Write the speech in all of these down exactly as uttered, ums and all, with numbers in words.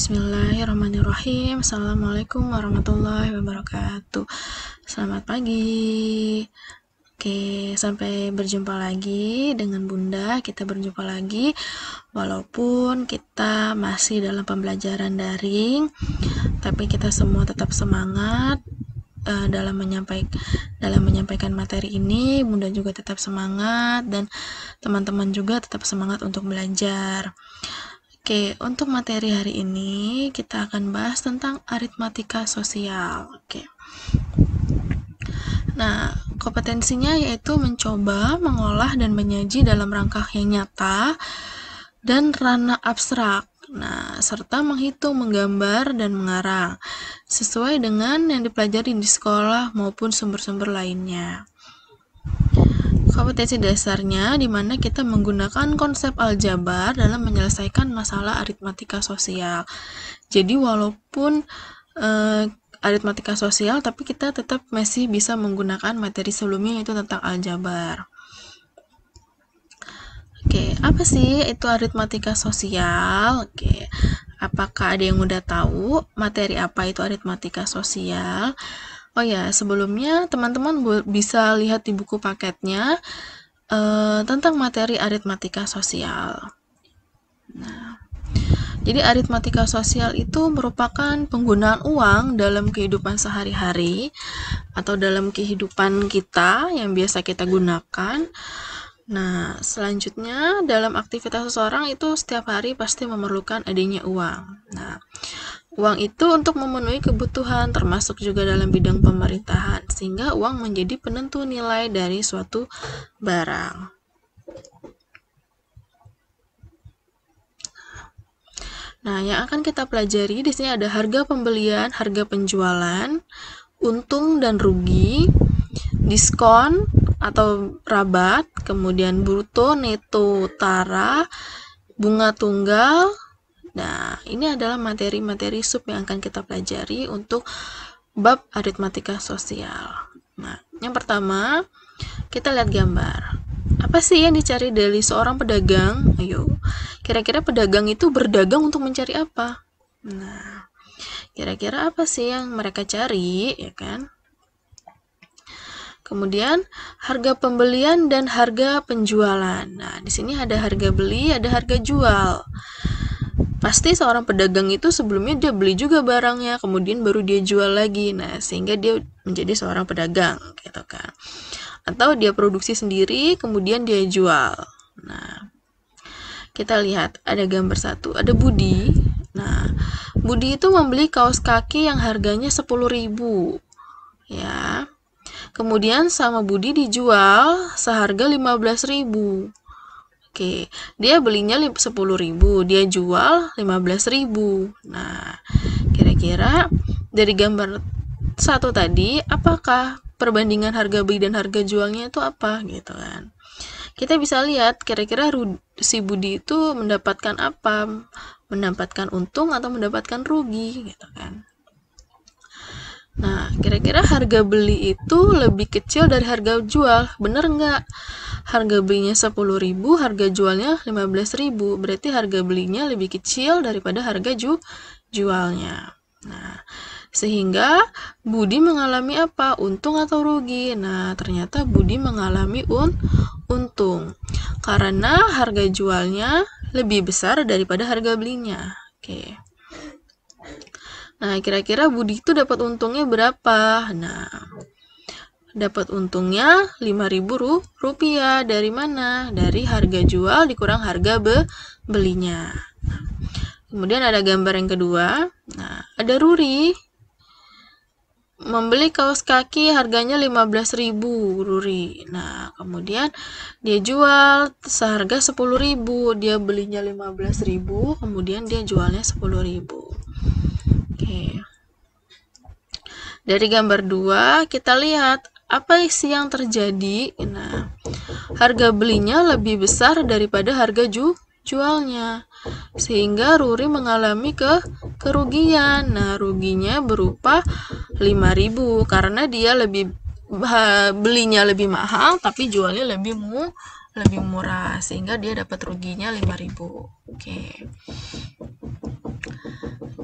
Bismillahirrahmanirrahim. Assalamualaikum warahmatullahi wabarakatuh. Selamat pagi. Oke, sampai berjumpa lagi dengan Bunda. Kita berjumpa lagi walaupun kita masih dalam pembelajaran daring, tapi kita semua tetap semangat uh, dalam menyampaikan dalam menyampaikan materi ini. Bunda juga tetap semangat dan teman-teman juga tetap semangat untuk belajar. Oke, untuk materi hari ini kita akan bahas tentang aritmatika sosial. Oke. Nah, kompetensinya yaitu mencoba, mengolah, dan menyaji dalam rangka yang nyata dan ranah abstrak. Nah, serta menghitung, menggambar, dan mengarang sesuai dengan yang dipelajari di sekolah maupun sumber-sumber lainnya. Kompetensi dasarnya di mana kita menggunakan konsep aljabar dalam menyelesaikan masalah aritmatika sosial. Jadi walaupun eh, aritmatika sosial, tapi kita tetap masih bisa menggunakan materi sebelumnya yaitu tentang aljabar. Oke, apa sih itu aritmatika sosial? Oke, apakah ada yang udah tahu materi apa itu aritmatika sosial? Oh ya, sebelumnya teman-teman bisa lihat di buku paketnya uh, tentang materi aritmatika sosial. Nah, jadi aritmatika sosial itu merupakan penggunaan uang dalam kehidupan sehari-hari atau dalam kehidupan kita yang biasa kita gunakan. Nah, selanjutnya dalam aktivitas seseorang itu setiap hari pasti memerlukan adanya uang. Nah, uang itu untuk memenuhi kebutuhan termasuk juga dalam bidang pemerintahan, sehingga uang menjadi penentu nilai dari suatu barang. Nah, yang akan kita pelajari di sini ada harga pembelian, harga penjualan, untung dan rugi, diskon atau rabat, kemudian bruto, neto, utara, bunga tunggal. Nah, ini adalah materi-materi sub yang akan kita pelajari untuk bab aritmatika sosial. Nah, yang pertama, kita lihat gambar. Apa sih yang dicari dari seorang pedagang? Ayo, kira-kira pedagang itu berdagang untuk mencari apa? Nah, kira-kira apa sih yang mereka cari, ya kan? Kemudian, harga pembelian dan harga penjualan. Nah, di sini ada harga beli, ada harga jual. Pasti seorang pedagang itu sebelumnya dia beli juga barangnya, kemudian baru dia jual lagi. Nah, sehingga dia menjadi seorang pedagang, gitu kan. Atau dia produksi sendiri, kemudian dia jual. Nah, kita lihat ada gambar satu, ada Budi. Nah, Budi itu membeli kaos kaki yang harganya sepuluh ribu. Ya. Kemudian sama Budi dijual seharga lima belas ribu. Oke, dia belinya sepuluh ribu, dia jual lima belas ribu. Nah, kira-kira dari gambar satu tadi, apakah perbandingan harga beli dan harga jualnya itu apa gitu kan? Kita bisa lihat kira-kira si Budi itu mendapatkan apa? Mendapatkan untung atau mendapatkan rugi gitu kan? Nah, kira-kira harga beli itu lebih kecil dari harga jual, bener nggak? Harga belinya sepuluh ribu, harga jualnya lima belas ribu, berarti harga belinya lebih kecil daripada harga ju jualnya. Nah, sehingga Budi mengalami apa? Untung atau rugi? Nah, ternyata Budi mengalami un untung, karena harga jualnya lebih besar daripada harga belinya. Oke. Nah, kira-kira Budi itu dapat untungnya berapa? Nah, dapat untungnya lima ribu rupiah. Dari mana? Dari harga jual dikurang harga be belinya. Kemudian ada gambar yang kedua. Nah, ada Ruri. Membeli kaos kaki harganya lima belas ribu, Ruri. Nah, kemudian dia jual seharga sepuluh ribu. Dia belinya lima belas ribu, kemudian dia jualnya sepuluh ribu. Oke. Dari gambar dua, kita lihat apa sih yang terjadi. Nah, harga belinya lebih besar daripada harga ju jualnya, sehingga Ruri mengalami ke kerugian. Nah, ruginya berupa lima ribu karena dia lebih belinya lebih mahal tapi jualnya lebih mu lebih murah, sehingga dia dapat ruginya lima ribu. Oke.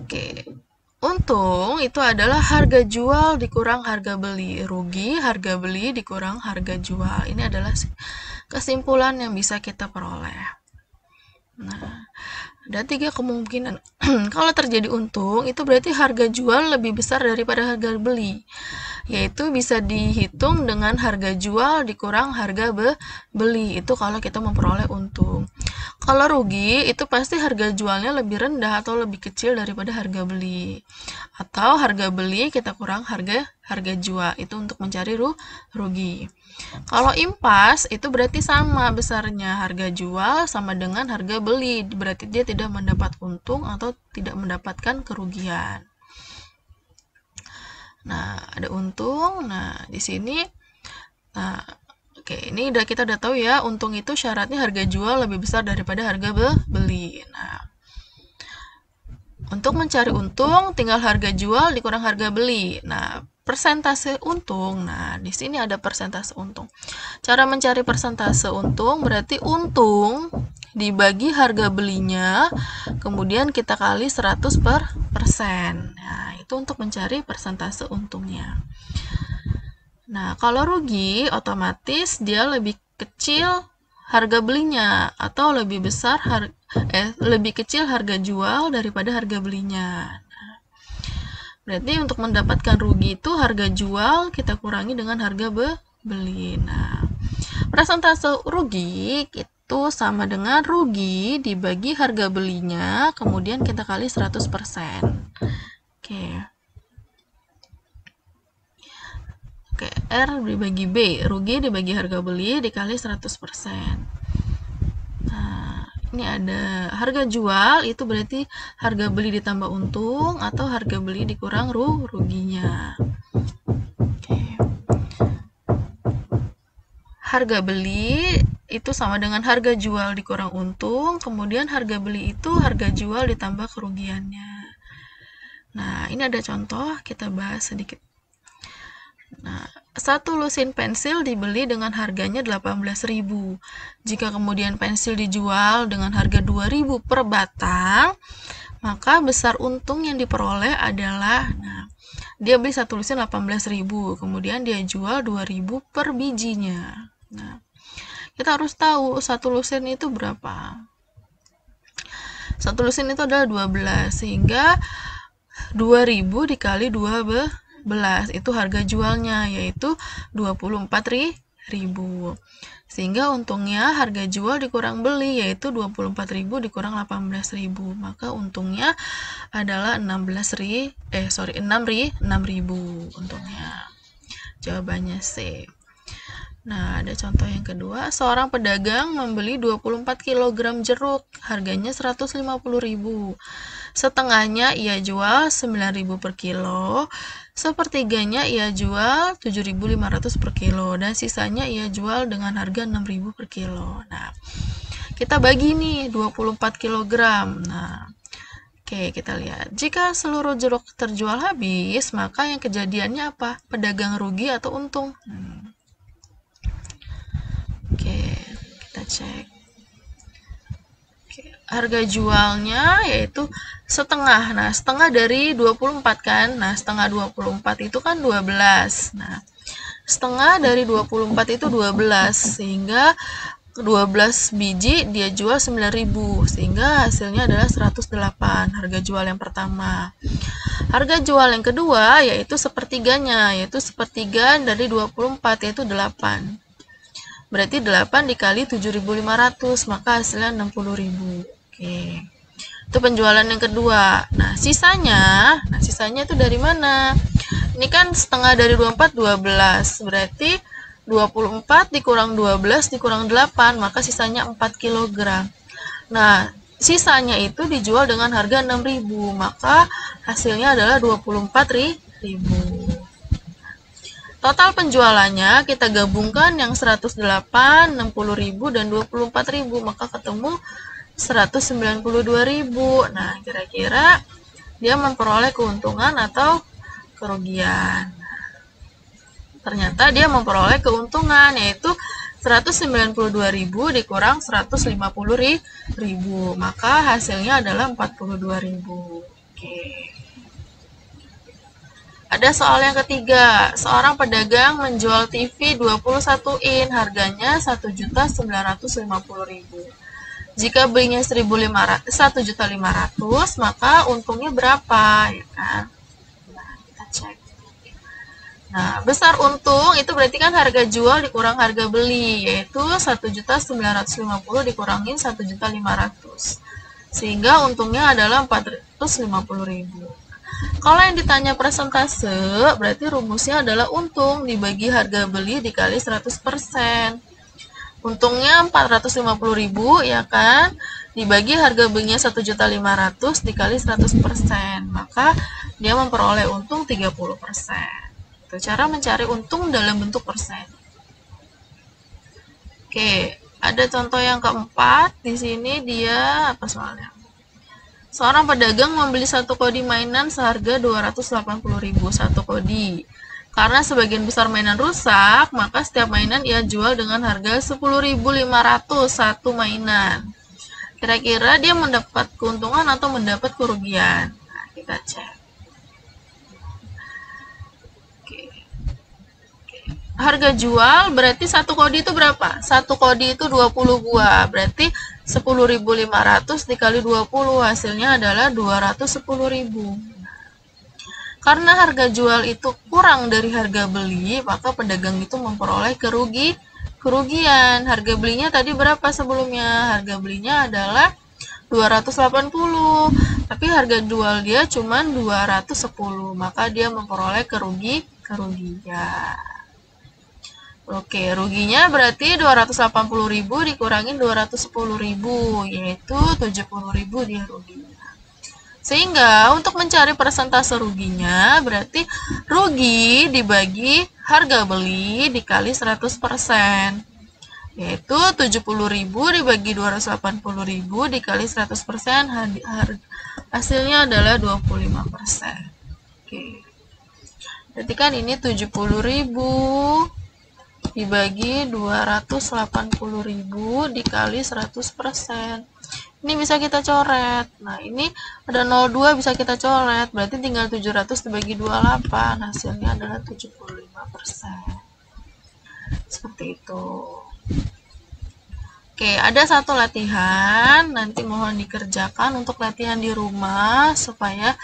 Oke. Untung itu adalah harga jual dikurang harga beli. Rugi harga beli dikurang harga jual. Ini adalah kesimpulan yang bisa kita peroleh. Nah, ada tiga kemungkinan. Kalau terjadi untung, itu berarti harga jual lebih besar daripada harga beli. Yaitu bisa dihitung dengan harga jual dikurang harga be beli. Itu kalau kita memperoleh untung. Kalau rugi, itu pasti harga jualnya lebih rendah atau lebih kecil daripada harga beli. Atau harga beli kita kurang harga harga jual. Itu untuk mencari ru rugi. Kalau impas, itu berarti sama besarnya. Harga jual sama dengan harga beli. Berarti dia tidak mendapat untung atau tidak mendapatkan kerugian. Nah, ada untung. Nah, di sini nah, oke, ini udah kita udah tahu ya, untung itu syaratnya harga jual lebih besar daripada harga be beli. Nah, untuk mencari untung tinggal harga jual dikurang harga beli. Nah, persentase untung. Nah, di sini ada persentase untung. Cara mencari persentase untung berarti untung dibagi harga belinya, kemudian kita kali seratus persen. Nah, itu untuk mencari persentase untungnya. Nah, kalau rugi, otomatis dia lebih kecil harga belinya atau lebih besar harga eh lebih kecil harga jual daripada harga belinya. Nah, berarti untuk mendapatkan rugi itu harga jual kita kurangi dengan harga be beli. Nah, persentase rugi itu sama dengan rugi dibagi harga belinya, kemudian kita kali seratus persen. Oke. Oke, R dibagi B, rugi dibagi harga beli dikali seratus persen. Nah, ini ada harga jual, itu berarti harga beli ditambah untung atau harga beli dikurang ru ruginya. Oke. Harga beli itu sama dengan harga jual dikurang untung, kemudian harga beli itu harga jual ditambah kerugiannya. Nah, ini ada contoh, kita bahas sedikit. Nah, satu lusin pensil dibeli dengan harganya delapan belas ribu. Jika kemudian pensil dijual dengan harga dua ribu per batang, maka besar untung yang diperoleh adalah, nah, dia beli satu lusin delapan belas ribu, kemudian dia jual dua ribu per bijinya. Nah, kita harus tahu satu lusin itu berapa. Satu lusin itu adalah dua belas, sehingga dua ribu dikali dua belas itu harga jualnya, yaitu dua puluh empat ribu. Sehingga untungnya harga jual dikurang beli, yaitu dua puluh empat ribu dikurang delapan belas ribu. Maka untungnya adalah enam belas ribu, eh sorry, enam ribu untungnya. Jawabannya C. Nah, ada contoh yang kedua. Seorang pedagang membeli dua puluh empat kilogram jeruk, harganya seratus lima puluh ribu. Setengahnya ia jual sembilan ribu per kilo, sepertiganya ia jual tujuh ribu lima ratus per kilo, dan sisanya ia jual dengan harga enam ribu per kilo. Nah, kita bagi nih dua puluh empat kilogram. Nah, oke, kita lihat. Jika seluruh jeruk terjual habis, maka yang kejadiannya apa? Pedagang rugi atau untung? Hmm. Oke, kita cek. Oke, harga jualnya yaitu setengah. Nah, setengah dari dua puluh empat kan? Nah, setengah dua puluh empat itu kan dua belas. Nah, setengah dari dua puluh empat itu dua belas, sehingga dua belas biji dia jual sembilan ribu, sehingga hasilnya adalah seratus delapan, harga jual yang pertama. Harga jual yang kedua yaitu sepertiganya, yaitu sepertiga dari dua puluh empat, yaitu delapan. Berarti delapan dikali tujuh ribu lima ratus, maka hasilnya enam puluh ribu. Oke. Itu penjualan yang kedua. Nah, sisanya, nah sisanya itu dari mana? Ini kan setengah dari dua puluh empat, dua belas. Berarti dua puluh empat dikurang dua belas dikurang delapan, maka sisanya empat kilogram. Nah, sisanya itu dijual dengan harga enam ribu, maka hasilnya adalah dua puluh empat ribu. Total penjualannya kita gabungkan yang seratus delapan, enam puluh ribu, dan dua puluh empat ribu, maka ketemu seratus sembilan puluh dua ribu. Nah, kira-kira dia memperoleh keuntungan atau kerugian? Ternyata dia memperoleh keuntungan, yaitu seratus sembilan puluh dua ribu dikurang seratus lima puluh ribu, maka hasilnya adalah empat puluh dua ribu. Oke. Ada soal yang ketiga, seorang pedagang menjual T V dua puluh satu in, harganya satu juta sembilan ratus lima puluh ribu. Jika belinya satu juta lima ratus ribu, maka untungnya berapa, ya kan? Nah, kita cek. Nah, besar untung itu berarti kan harga jual dikurang harga beli, yaitu satu juta sembilan ratus lima puluh dikurangin satu juta lima ratus ribu. Sehingga untungnya adalah empat ratus lima puluh ribu. Kalau yang ditanya persentase, berarti rumusnya adalah untung dibagi harga beli dikali seratus persen. Untungnya empat ratus lima puluh ribu, ya kan? Dibagi harga belinya satu juta lima ratus ribu dikali seratus persen. Maka dia memperoleh untung tiga puluh persen. Itu cara mencari untung dalam bentuk persen. Oke, ada contoh yang keempat. Di sini dia apa soalnya? Seorang pedagang membeli satu kodi mainan seharga dua ratus delapan puluh ribu satu kodi. Karena sebagian besar mainan rusak, maka setiap mainan ia jual dengan harga sepuluh ribu lima ratus satu mainan. Kira-kira dia mendapat keuntungan atau mendapat kerugian? Nah, kita cek. Oke. Oke. Harga jual berarti satu kodi itu berapa? Satu kodi itu dua puluh buah. Berarti sepuluh ribu lima ratus dikali dua puluh, hasilnya adalah dua ratus sepuluh ribu. Karena harga jual itu kurang dari harga beli, maka pedagang itu memperoleh kerugi, kerugian. Harga belinya tadi berapa sebelumnya? Harga belinya adalah dua ratus delapan puluh, tapi harga jual dia cuma dua ratus sepuluh, maka dia memperoleh kerugi, kerugian. Oke, ruginya berarti dua ratus delapan puluh ribu dikurangin dua ratus sepuluh ribu, yaitu tujuh puluh ribu dia ruginya. Sehingga untuk mencari persentase ruginya, berarti rugi dibagi harga beli dikali seratus persen. Yaitu tujuh puluh ribu dibagi dua ratus delapan puluh ribu dikali seratus persen, hasilnya adalah dua puluh lima persen. Oke. Berarti kan ini tujuh puluh ribu dibagi dua ratus delapan puluh ribu dikali seratus persen. Ini bisa kita coret. Nah, ini ada nol koma dua bisa kita coret. Berarti tinggal tujuh ratus dibagi dua puluh delapan. Hasilnya adalah tujuh puluh lima persen. Seperti itu. Oke, ada satu latihan. Nanti mohon dikerjakan untuk latihan di rumah supaya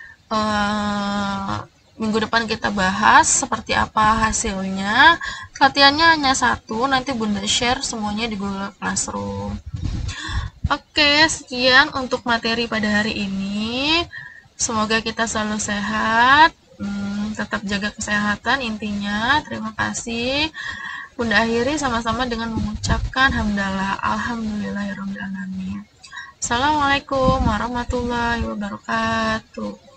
uh, minggu depan kita bahas seperti apa hasilnya. Latihannya hanya satu, nanti Bunda share semuanya di Google Classroom. Oke, sekian untuk materi pada hari ini. Semoga kita selalu sehat, hmm, tetap jaga kesehatan intinya. Terima kasih. Bunda akhiri sama-sama dengan mengucapkan hamdalah, alhamdulillahirrahmanirrahim. Assalamualaikum warahmatullahi wabarakatuh.